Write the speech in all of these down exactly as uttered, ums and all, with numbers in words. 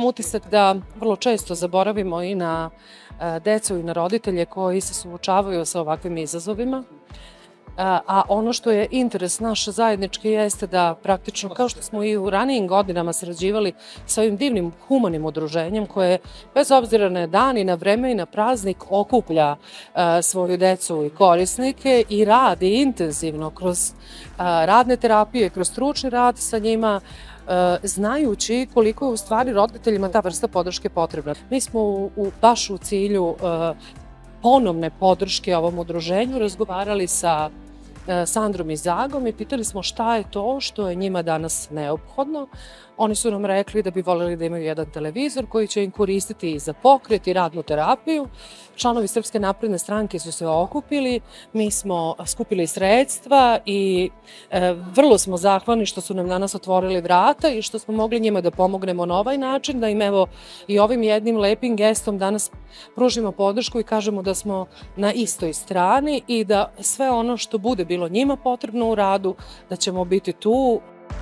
imam utisak da vrlo često zaboravimo i na decu i na roditelje koji se suočavaju sa ovakvim izazovima. A ono što je interes naš zajednički jeste da praktično, kao što smo i u ranijim godinama sarađivali sa ovim divnim humanim udruženjem koje, bez obzira na dan i na vreme i na praznik, okuplja svoju decu i korisnike i radi intenzivno kroz radne terapije, kroz stručni rad sa njima, znajući koliko je u stvari roditeljima ta vrsta podrške potrebna. Mi smo u, baš u cilju ponovne podrške ovom udruženju razgovarali sa Sandrom i Zagom i pitali smo šta je to što je njima danas neophodno. Oni su nam rekli da bi voljeli da imaju jedan televizor koji će im koristiti i za pokret i radnu terapiju. Članovi Srpske napredne stranke su se okupili, mi smo skupili sredstva i e, vrlo smo zahvalni što su nam danas otvorili vrata i što smo mogli njima da pomognemo na ovaj način, da im evo i ovim jednim lepim gestom danas pružimo podršku i kažemo da smo na istoj strani i da sve ono što bude bilo njima potrebno u radu, da ćemo biti tu.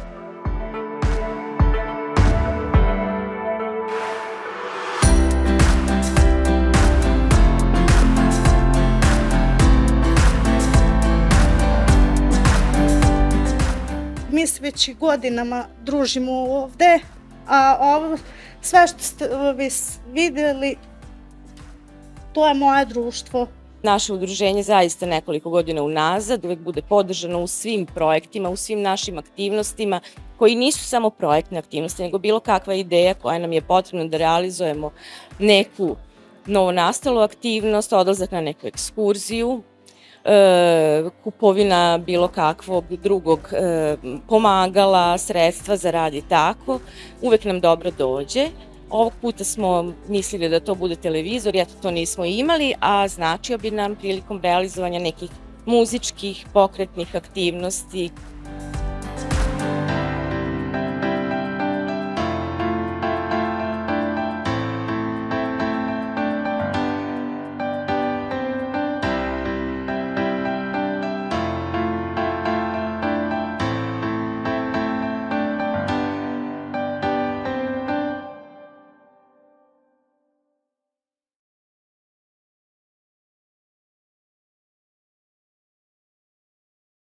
Mi se već godinama družimo ovde, a ovo sve što ste vi videli, to je moje društvo. Naše udruženje zaista nekoliko godina unazad uvek bude podržano u svim projektima, u svim našim aktivnostima, koji nisu samo projektne aktivnosti, nego bilo kakva ideja koja nam je potrebna da realizujemo neku novonastalu aktivnost, odlazak na neku ekskurziju, kupovina bilo kakvog drugog pomagala, sredstva za rad i tako, uvek nam dobro dođe. Ovog puta smo mislili da to bude televizor, eto to nismo imali, a značio bi nam prilikom realizovanja nekih muzičkih, pokretnih aktivnosti